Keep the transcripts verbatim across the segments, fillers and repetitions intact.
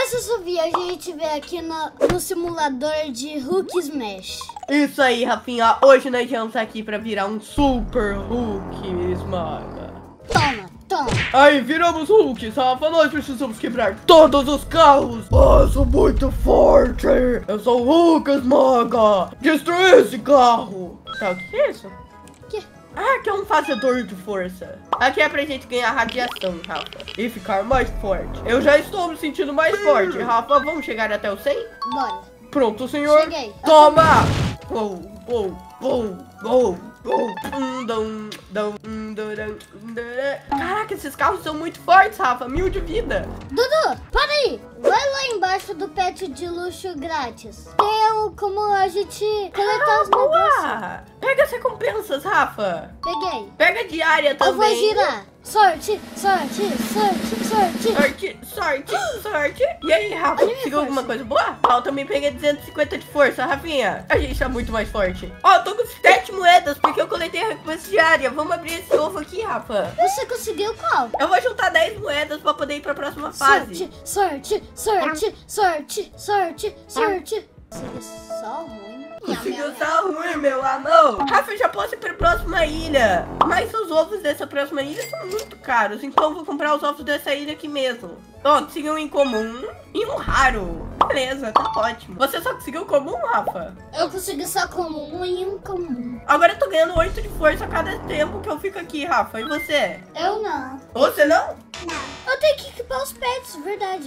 Oi, seu Sofia, a gente veio aqui no, no simulador de Hulk Smash. Isso aí, Rafinha. Hoje nós vamos aqui pra virar um Super Hulk Esmaga. Toma, toma. Aí, viramos Hulk, Rafa. Nós precisamos quebrar todos os carros. Oh, eu sou muito forte. Eu sou o Hulk Esmaga. Destrui esse carro. Tá, o que é isso? Que? Ah, que é um fazedor de força. Aqui é pra gente ganhar radiação, Rafa, e ficar mais forte. Eu já estou me sentindo mais forte, Rafa. Vamos chegar até o cem? Bora. Pronto, senhor. Cheguei. Toma! Uou, uou, uou, uou, uou. Um, dum, dum, dum, dum, dum. Caraca, esses carros são muito fortes, Rafa. Mil de vida. Dudu, para aí. Vai lá embaixo do pet de luxo grátis. Tem um, como a gente coletar Ah, os negócios. boa! Pega as recompensas, Rafa. Peguei. Pega a diária também. Eu vou girar. Sorte, sorte, sorte, sorte. Sorte, sorte, sorte. E aí, Rafa, Olha minha conseguiu força. alguma coisa boa? Ó, eu também peguei duzentos e cinquenta de força, Rafinha. A gente tá muito mais forte. Ó, eu tô com sete moedas porque eu coletei a recompensa diária. Vamos abrir esse ovo aqui, Rafa. Você conseguiu qual? Eu vou juntar dez moedas pra poder ir pra próxima fase. Sorte, sorte, sorte, sorte, sorte, sorte. Consegui só ruim. Conseguiu só ruim, meu amor. Rafa, eu já posso ir pra próxima ilha. Mas os ovos dessa próxima ilha são muito caros. Então eu vou comprar os ovos dessa ilha aqui mesmo. Ó, consegui um incomum e um raro. Beleza, tá ótimo. Você só conseguiu o comum, Rafa? Eu consegui só comum e incomum. Agora eu tô ganhando oito de força a cada tempo que eu fico aqui, Rafa. E você? Eu não. Você não? Eu tenho que equipar os pets, verdade.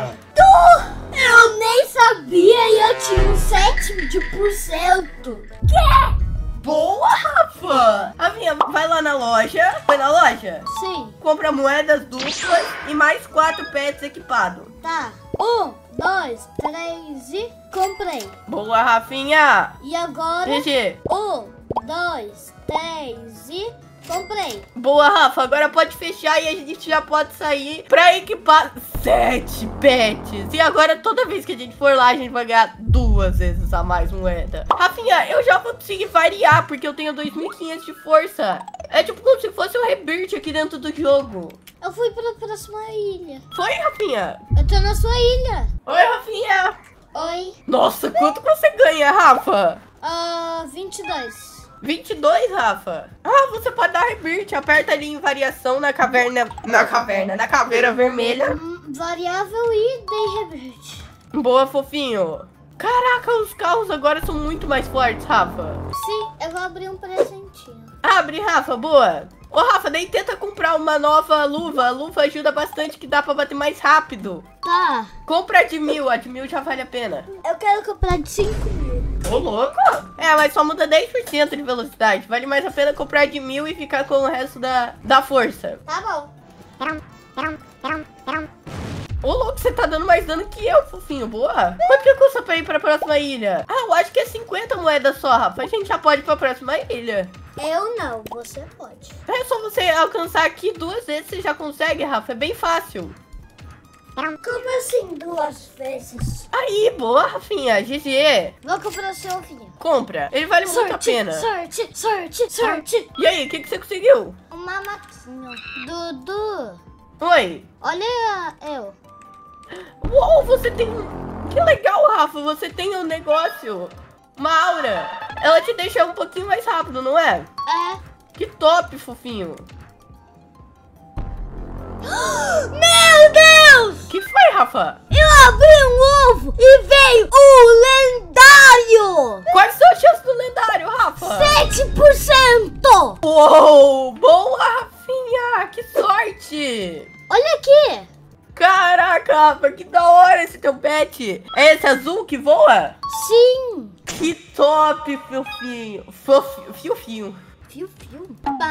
Tu! Eu nem sabia e eu tinha um sete por cento. Boa, Rafa! Rafinha, vai lá na loja. Foi na loja? Sim, Compra moedas duplas e mais quatro pets equipados. tá. Um, dois, três e comprei. Boa, Rafinha! E agora, G G. um, dois, três e comprei. Boa, Rafa. Agora pode fechar e a gente já pode sair pra equipar sete pets. E agora toda vez que a gente for lá, a gente vai ganhar duas vezes a mais moeda. Rafinha, eu já vou conseguir variar porque eu tenho dois mil e quinhentos de força. É tipo como se fosse um rebirth aqui dentro do jogo. Eu fui pra próxima ilha. Foi, Rafinha? Eu tô na sua ilha. Oi, Rafinha. Oi. Nossa, quanto você ganha, Rafa? Ah, vinte e dois. vinte e dois, Rafa. Ah, você pode dar rebirth. Aperta ali em variação na caverna. Na caverna, na caveira vermelha. Hum, variável e dei revert. Boa, fofinho. Caraca, os carros agora são muito mais fortes, Rafa. Sim, eu vou abrir um presentinho. Abre, Rafa, boa. Ô, Rafa, daí tenta comprar uma nova luva. A luva ajuda bastante, que dá pra bater mais rápido. Tá. Compra a de mil, a de mil já vale a pena. Eu quero comprar de cinco mil. Ô, louco. É, mas só muda dez por cento de velocidade. Vale mais a pena comprar de mil e ficar com o resto da, da força. Tá bom. Ô, louco, você tá dando mais dano que eu, fofinho. Boa. Quanto que custa pra ir pra próxima ilha? Ah, eu acho que é cinquenta moedas só, Rafa. A gente já pode ir pra próxima ilha. Eu não, você pode. É só você alcançar aqui duas vezes, você já consegue, Rafa. É bem fácil. Como assim duas vezes? Aí, boa, Rafinha. G G. Vou comprar o seu ovinho. Compra. Ele vale muito a pena. sorte, sorte, sorte. E aí, o que, que você conseguiu? Uma maquinha. Dudu, Oi. olha eu. Uou, você tem... Que legal, Rafa. Você tem um negócio. Uma aura. Ela te deixa um pouquinho mais rápido, não é? É. Que top, fofinho. Meu Deus! Que foi, Rafa? Eu abri um ovo e veio o lendário! Quais são as chances do lendário, Rafa? sete por cento! Uou, boa, Rafinha. Que sorte. Olha aqui! Caraca, Rafa, que da hora esse teu pet. É esse azul que voa? Sim! Que top, fofinho. Fofinho, fio-fio. Fio, fio.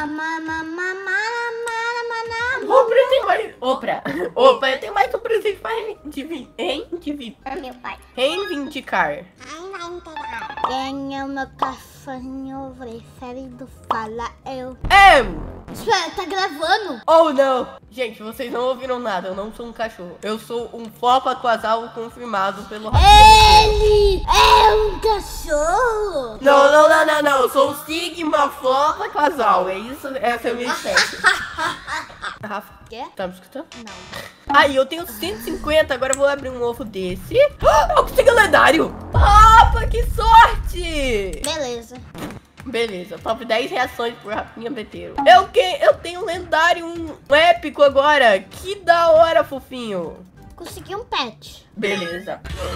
Opa, Opa, eu tenho mais... Opa, opa, eu tenho mais um presente para reivindicar. meu pai. Reivindicar. Quem é o meu cachorrinho preferido? Fala eu. É... Espera, tá gravando? Oh, não. Gente, vocês não ouviram nada. Eu não sou um cachorro. Eu sou um fofa casal confirmado pelo... Ele é um cachorro! Não, não, não, não, não. Eu sou o Sigma fofa casal. É isso? Essa é a minha espécie. Rafa, Quê? tá me escutando? Não. Aí, eu tenho cento e cinquenta, agora eu vou abrir um ovo desse. Ah, eu consegui o lendário! Rafa, que sorte! Beleza. Beleza, top dez reações por Rafinha Beteiro. Eu, que, eu tenho um lendário, um, um épico agora. Que da hora, fofinho. Consegui um pet. Beleza.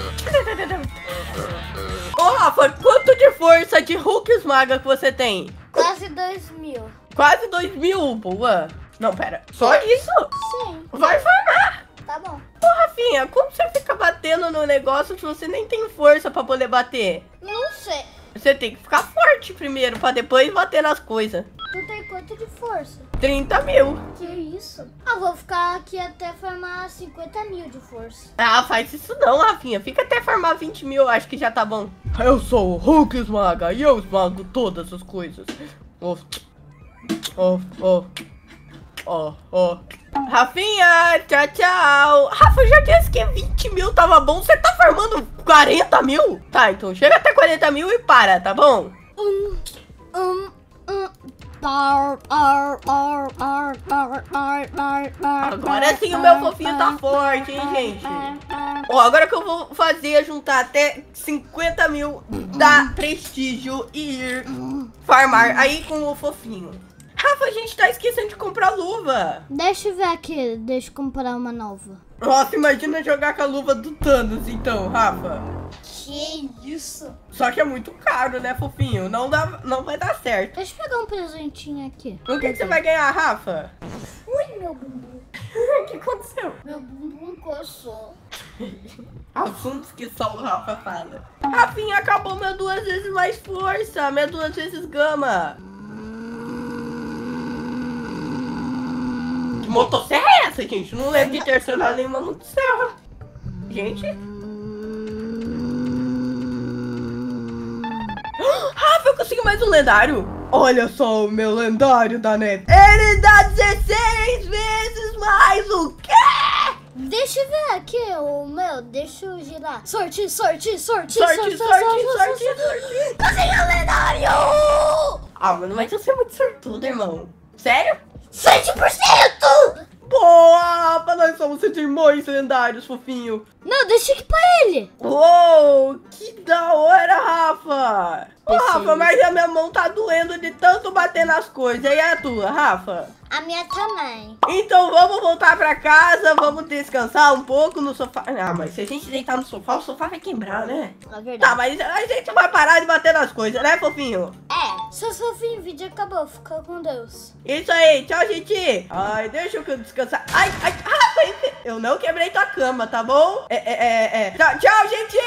Ô, Rafa, quanto de força de Hulk esmaga que você tem? Quase dois mil. Quase dois mil, boa. Não, pera. Só isso? Sim. Vai farmar. Tá bom. Ô, Rafinha, como você fica batendo no negócio se você nem tem força pra poder bater? Não sei. Você tem que ficar forte primeiro, pra depois bater nas coisas. Tu tem quanto de força? trinta mil. Que isso? Ah, vou ficar aqui até formar cinquenta mil de força. Ah, faz isso não, Rafinha. Fica até farmar vinte mil, acho que já tá bom. Eu sou o Hulk Esmaga e eu esmago todas as coisas. Ó, ó, ó, ó, ó. Rafinha, tchau, tchau. Rafa, já disse que vinte mil tava bom. Você tá farmando quarenta mil? Tá, então chega até quarenta mil e para, tá bom? Um, um, um. Bar, ar, ar, ar, ar, ar, ar, ar, Agora sim o meu fofinho tá forte, hein, gente? Ó, agora que eu vou fazer é juntar até cinquenta mil da prestígio e ir farmar aí com o fofinho. Rafa, a gente tá esquecendo de comprar luva. Deixa eu ver aqui, deixa eu comprar uma nova. Nossa, imagina jogar com a luva do Thanos, então, Rafa. Que isso? Só que é muito caro, né, fofinho? Não, dá, não vai dar certo. Deixa eu pegar um presentinho aqui. O que, que você vai ganhar, Rafa? Ui, meu bumbum. O que aconteceu? Meu bumbum coçou. Assuntos que só o Rafa fala. Rafinha, acabou minha duas vezes mais força, minha duas vezes gama. Que motosserra é essa, gente? Não lembro de ter acionado nenhuma motosserra. Gente. Rafa, eu consegui mais um lendário. Olha só o meu lendário da neve. Ele dá dezesseis vezes mais o quê? Deixa eu ver aqui o meu, deixa eu girar. Sorte, sorte, sorte, Sorte, sorte, sorte, sorte. Consegui o lendário! Ah, mano, mas você é muito sortudo, irmão. Sério? sete por cento! Boa, Rafa, nós somos seus irmãos lendários, fofinho. Não, deixa eu equipar ele. Uou, que da hora, Rafa. Ô, Deixa Rafa, eu- mas a minha mão tá doendo de tanto bater nas coisas. E a tua, Rafa? A minha também. Então vamos voltar pra casa, vamos descansar um pouco no sofá. Ah, mas se a gente deitar no sofá, o sofá vai quebrar, né? É verdade. Tá, mas a gente vai parar de bater nas coisas, né, fofinho? É, seu fofinho, o vídeo acabou. Fica com Deus. Isso aí, tchau, gente. Ai, deixa eu descansar. Ai, ai, Rafa, eu não quebrei tua cama, tá bom? É, é, é, é. Tchau, tchau, gente.